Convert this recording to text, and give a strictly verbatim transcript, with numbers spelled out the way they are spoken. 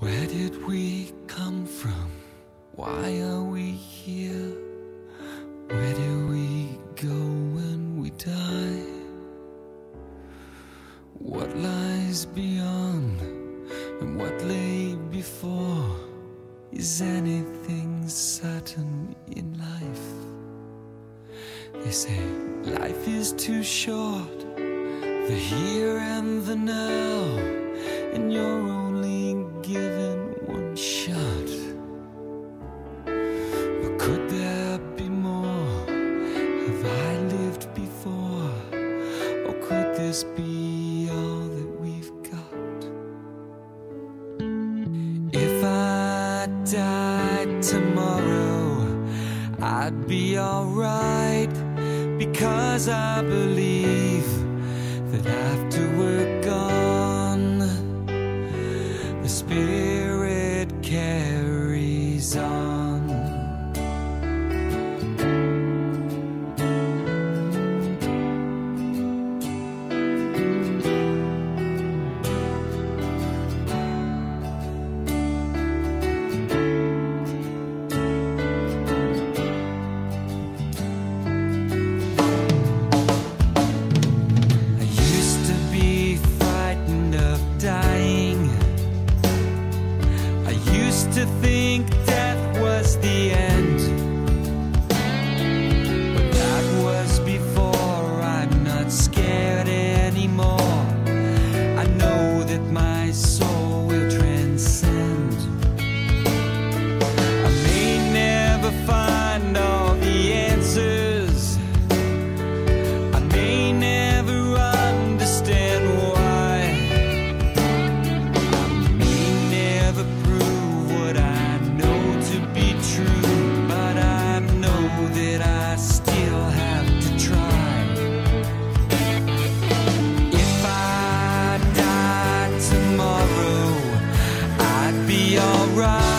Where did we come from? Why are we here? Where do we go when we die? What lies beyond and what lay before? Is anything certain in life? They say life is too short, the here and the now, and you're only given one shot. But could there be more? Have I lived before? Or could this be all that we've got? If I died tomorrow, I'd be alright, because I believe that after we're gone, the spirit carries on. To think death was the end, but that was before. I'm not scared anymore. I know that my soul will transcend. I may never find all the answers, I may never understand why, I may never prove what I know to be true, but I know that I still have to try. If I died tomorrow, I'd be alright.